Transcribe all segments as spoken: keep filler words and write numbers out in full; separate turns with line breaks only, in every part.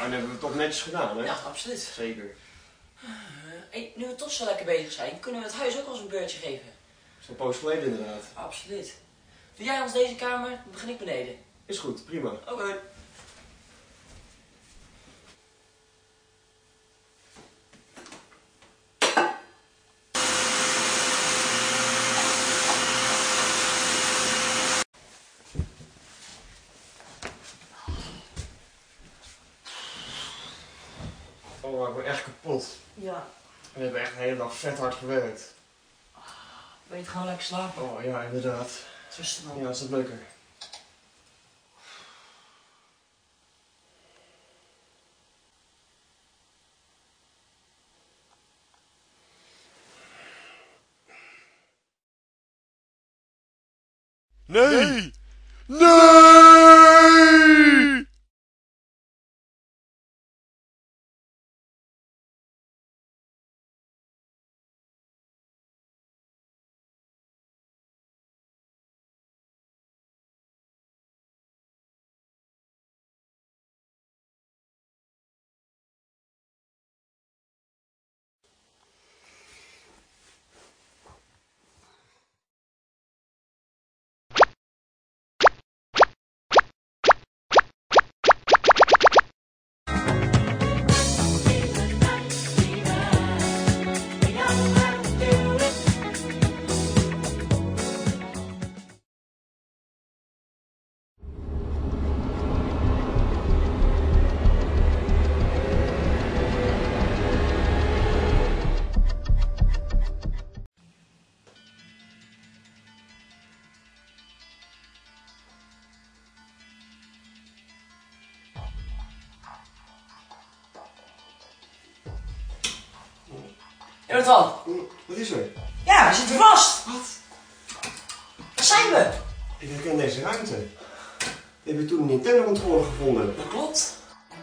dan hebben we het toch netjes gedaan, hè?
Ja, absoluut.
Zeker.
Uh, hey, nu we toch zo lekker bezig zijn, kunnen we het huis ook al eens een beurtje geven.
Dat is een poos geleden inderdaad.
Absoluut. Doe jij ons deze kamer, dan begin ik beneden.
Is goed, prima.
Oké. Okay.
Oh, ik ben echt kapot.
Ja.
We hebben echt de hele dag vet hard gewerkt.
Wil je het gewoon lekker slapen?
Oh ja, inderdaad.
Rustig dan.
Ja, is dat leuker.
Nee! Nee!
Jonathan!
Wat is er?
Ja, we zitten vast!
Wat?
Waar zijn we?
Ik herken deze ruimte. We hebben toen een Nintendo controller gevonden.
Dat klopt.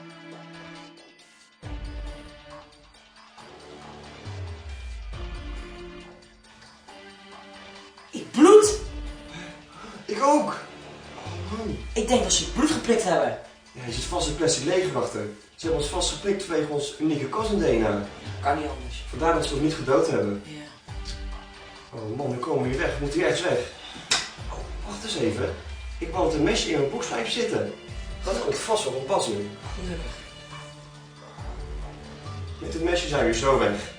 Ik bloed!
Ik ook! Oh, man.
Ik denk dat ze bloed geprikt hebben.
Ja, je zit vast in plastic legerwachter. Ze hebben ons vastgeprikt vanwege ons unieke cousin D N A.
Kan niet anders.
Vandaar dat ze ons niet gedood hebben.
Ja.
Oh man, we komen hier weg. We moeten hier ergens weg. Oh, wacht eens even. Ik wou met een mesje in mijn broekspijp zitten. Dat komt vast wel van pas nu.
Gelukkig.
Met het mesje zijn we hier zo weg.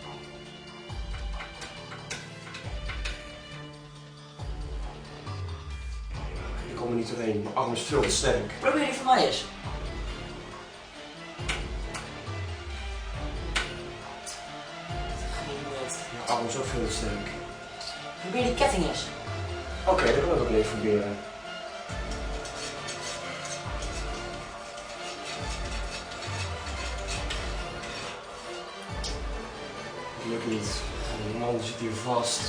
Ik kom er niet doorheen. Mijn arm is veel te sterk.
Probeer die van mij eens.
Mijn arm is ook veel te sterk.
Probeer die ketting eens.
Oké, okay, dat kan ik ook even proberen. Dat lukt niet. Oh man, zit hier vast.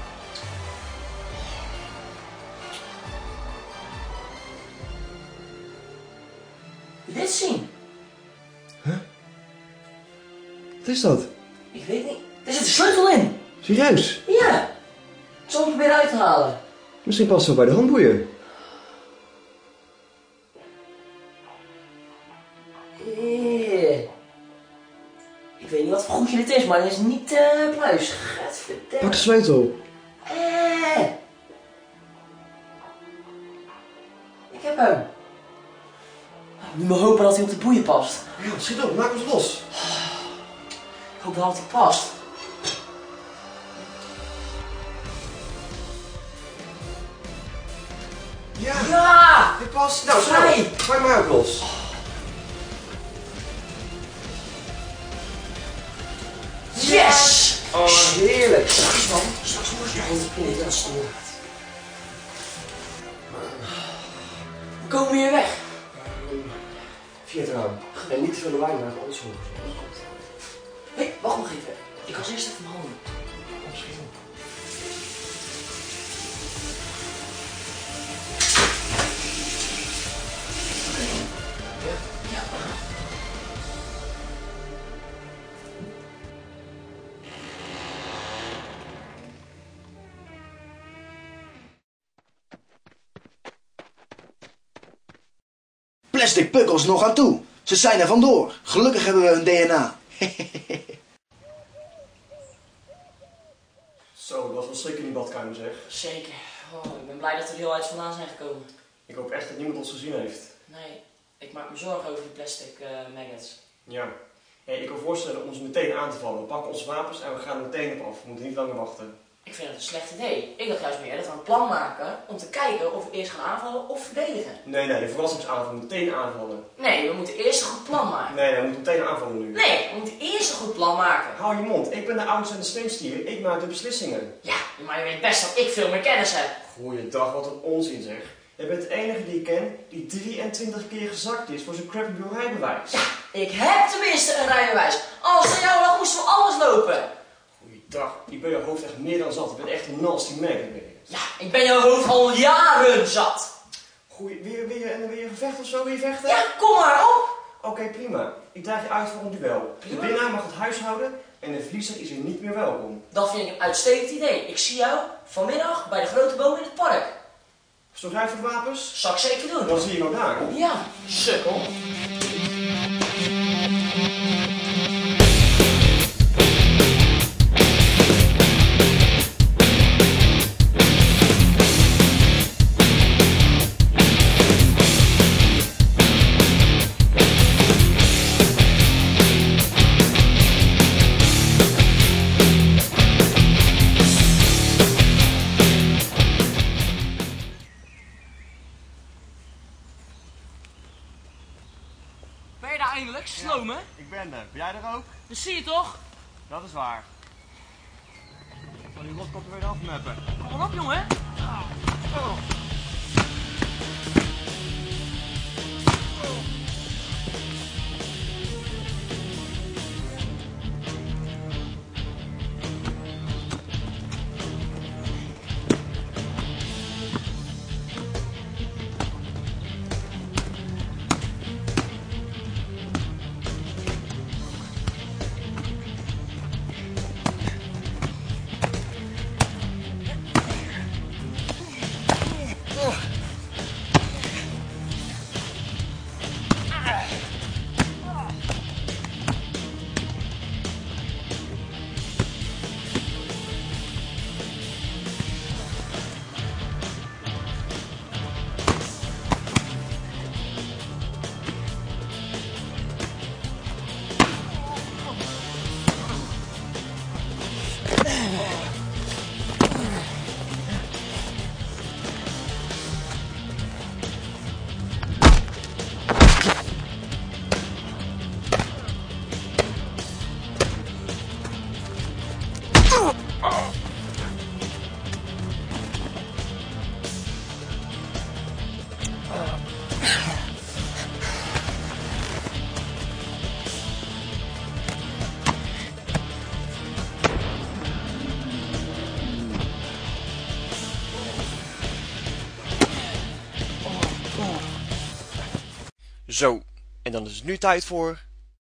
Wil je dit zien?
Huh? Wat is dat?
Ik weet niet. Er zit een sleutel in.
Serieus?
Ja. Ik zal hem proberen uit te halen.
Misschien past het wel bij de handboeien.
Yeah. Ik weet niet wat voor goedje dit is, maar het is niet uh, pluis. Gadverdamme.
Pak de sleutel.
Eh. Ik heb hem. Nu maar hopen dat hij op de boeien past.
Ja, schiet op, maak ons los.
Ik hoop dat hij past.
Ja!
Ja!
Dit past. Nou, snel.
Vrij.
Maak maar ook los.
Yes!
Oh, heerlijk.
Straks dan. Straks moet je even in de stoel. We komen weer weg.
Via het raam. En niet te veel lawaai maken, anders horen ze.
Hé, hey, wacht nog even. Ik was eerst even mijn handen.
Oh, schiet op.
Ja.
Plastic pukkels nog aan toe.
Ze zijn er vandoor. Gelukkig hebben we hun D N A.
Zo, dat was wel schrik in die badkamer zeg.
Zeker. Oh, ik ben blij dat we er heel uit vandaan zijn gekomen.
Ik hoop echt dat niemand ons gezien heeft.
Nee, ik maak me zorgen over die plastic uh, maggots.
Ja. Hey, ik kan voorstellen om ons meteen aan te vallen. We pakken onze wapens en we gaan er meteen op af. We moeten niet langer wachten.
Ik vind het een slecht idee. Ik dacht juist meer dat we een plan maken om te kijken of we eerst gaan aanvallen of verdedigen.
Nee, nee, de verrassingsaanval. We moeten meteen aanvallen.
Nee, we moeten eerst een goed plan maken.
Nee, nee, we moeten meteen aanvallen nu.
Nee, we moeten eerst een goed plan maken.
Hou je mond. Ik ben de oudste en de slimste hier. Ik maak de beslissingen.
Ja, maar je weet best dat ik veel meer kennis heb.
Goeiedag, wat een onzin zeg. Je bent de enige die ik ken die drieëntwintig keer gezakt is voor zijn crappy rijbewijs.
Ja, ik heb tenminste een rijbewijs. Als aan jou lag moesten we alles lopen.
Goeiedag, ik ben je hoofd echt meer dan zat. Ik ben echt een nasty man.
Ja, ik ben jouw hoofd al jaren zat.
Goeie, weer, weer, weer een gevecht of zo? Weer vechten?
Ja, kom maar op.
Oké, okay, prima. Ik daag je uit voor een duel. Prima? De winnaar mag het huis houden en de verliezer is hier niet meer welkom.
Dat vind ik een uitstekend idee. Ik zie jou vanmiddag bij de grote boom in het park.
Zorg jij voor de wapens?
Zal ik zeker doen.
Dan zie je jou daar.
Ja, sukkel. Ben je daar eindelijk? Sloom, hè?
Ik ben er. Ben jij er ook?
Dat zie je toch?
Dat is waar. Ik zal die rotkop er weer afmeppen.
Kom maar op, jongen.
Oh. Zo, en dan is het nu tijd voor...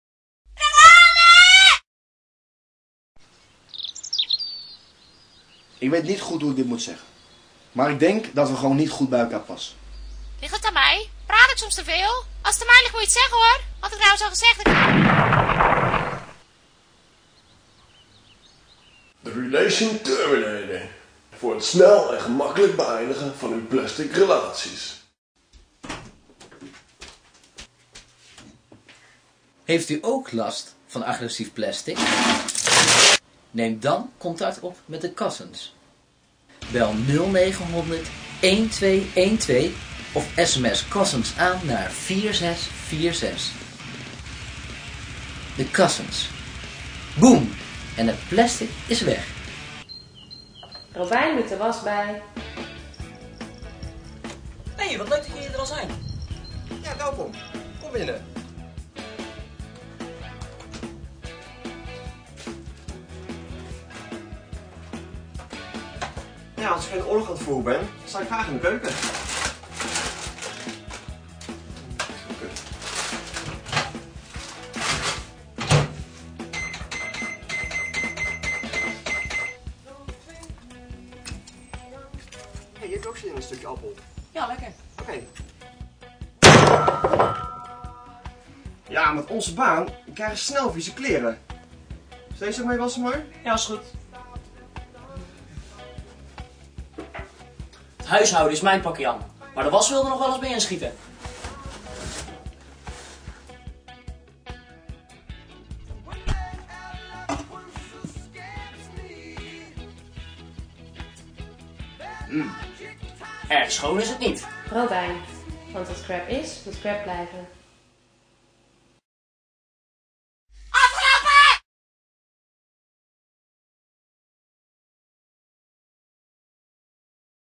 Ik weet niet goed hoe ik dit moet zeggen. Maar ik denk dat we gewoon niet goed bij elkaar passen.
Ligt het aan mij? Praat ik soms te veel? Als het aan mij ligt moet je het zeggen hoor. Had ik trouwens al gezegd.
De relation terminator. Voor het snel en gemakkelijk beëindigen van uw plastic relaties.
Heeft u ook last van agressief plastic? Neem dan contact op met de Cousins. Bel nul negen honderd een twee een twee of sms Cousins aan naar vier zes vier zes. De Cousins. Boom! En het plastic is weg.
Robijn doet de was bij.
Hé, hey, wat leuk dat jullie er al zijn.
Ja, welkom. Kom binnen. Ja, als ik geen oorlog aan het voeren ben, sta ik graag in de keuken. Hey, je hebt ook zin in een stukje appel.
Ja, lekker.
Oké. Okay. Ja, met onze baan krijgen we snel vieze kleren. Is deze ook mee wassen, maar?
Ja, is goed. Het huishouden is mijn pakje aan. Maar de was wilde nog wel eens mee inschieten. Mm. Erg schoon is het niet.
Robijn, want wat crap is, moet crap blijven.